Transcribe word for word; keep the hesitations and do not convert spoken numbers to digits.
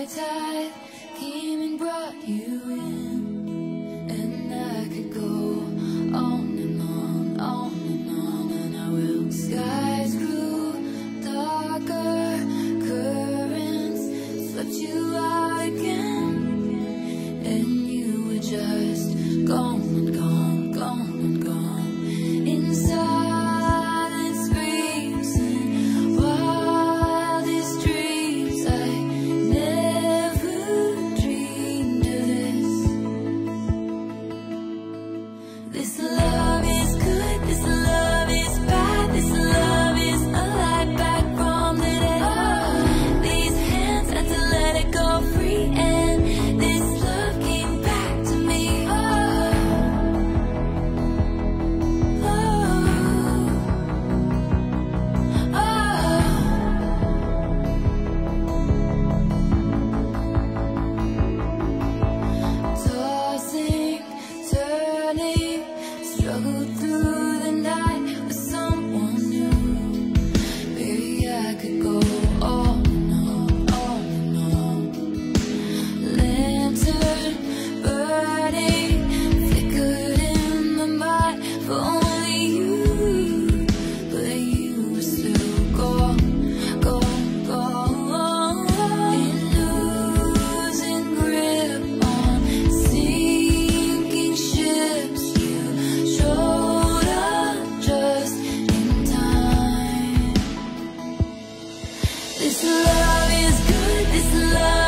high tide came and brought you in, and I could go on and on, on and on, and I will. Skies grew darker, currents swept you out again, and you were just gone and gone, gone and gone. Inside this love is good, this love